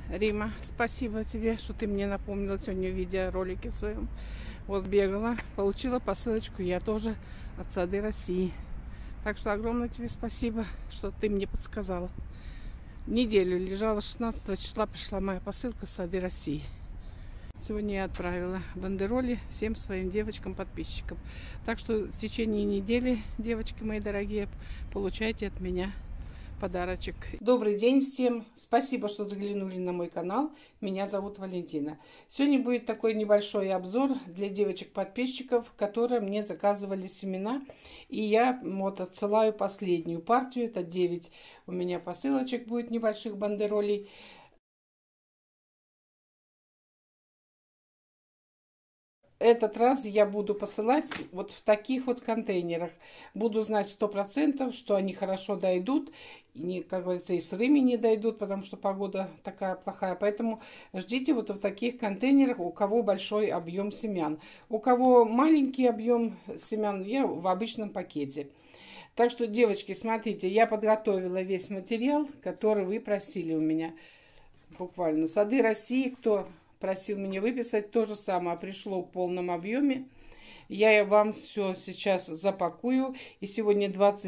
Рима, спасибо тебе, что ты мне напомнила сегодня в видеоролике в своем. Вот бегала, получила посылочку я тоже от Сады России. Так что огромное тебе спасибо, что ты мне подсказала. Неделю лежала, 16 числа пришла моя посылка с Сады России. Сегодня я отправила бандероли всем своим девочкам-подписчикам. Так что в течение недели, девочки мои дорогие, получайте от меня подарочек. Добрый день всем! Спасибо, что заглянули на мой канал. Меня зовут Валентина. Сегодня будет такой небольшой обзор для девочек-подписчиков, которые мне заказывали семена. И я вот отсылаю последнюю партию. Это 9 у меня посылочек будет небольших бандеролей. Этот раз я буду посылать вот в таких вот контейнерах. Буду знать 100%, что они хорошо дойдут. И, как говорится, и сырыми не дойдут, потому что погода такая плохая. Поэтому ждите вот в таких контейнерах, у кого большой объем семян. У кого маленький объем семян, я в обычном пакете. Так что, девочки, смотрите, я подготовила весь материал, который вы просили у меня. Буквально. Сады России, кто просил меня выписать, то же самое пришло в полном объеме. Я вам все сейчас запакую. И сегодня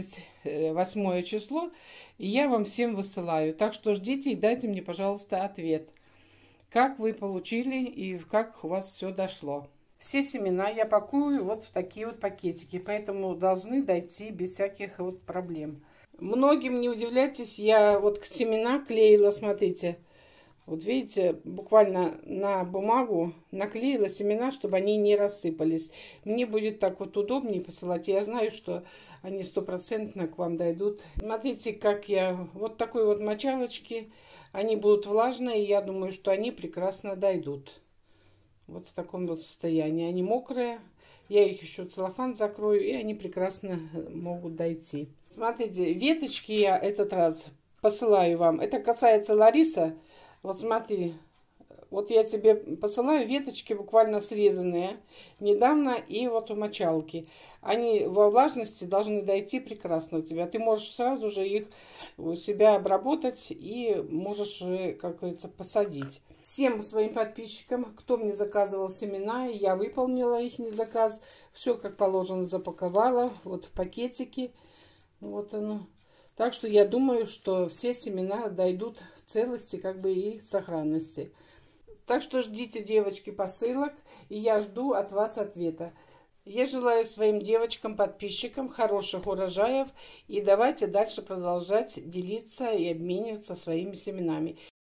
28 число. И я вам всем высылаю. Так что ждите и дайте мне, пожалуйста, ответ. Как вы получили и как у вас все дошло. Все семена я пакую вот в такие вот пакетики. Поэтому должны дойти без всяких вот проблем. Многим, не удивляйтесь, я вот семена клеила, смотрите. Вот видите, буквально на бумагу наклеила семена, чтобы они не рассыпались. Мне будет так вот удобнее посылать. Я знаю, что они 100% к вам дойдут. Смотрите, как я... Вот такой вот мочалочки. Они будут влажные, и я думаю, что они прекрасно дойдут. Вот в таком вот состоянии. Они мокрые. Я их еще целлофан закрою, и они прекрасно могут дойти. Смотрите, веточки я этот раз посылаю вам. Это касается Лариса. Вот смотри, вот я тебе посылаю веточки буквально срезанные недавно и вот в мочалке. Они во влажности должны дойти прекрасно у тебя. Ты можешь сразу же их у себя обработать и можешь, как говорится, посадить. Всем своим подписчикам, кто мне заказывал семена, я выполнила их заказ. Все как положено запаковала, вот в пакетики. Вот оно. Так что я думаю, что все семена дойдут в целости, как бы и сохранности. Так что ждите, девочки, посылок, и я жду от вас ответа. Я желаю своим девочкам-подписчикам хороших урожаев, и давайте дальше продолжать делиться и обмениваться своими семенами.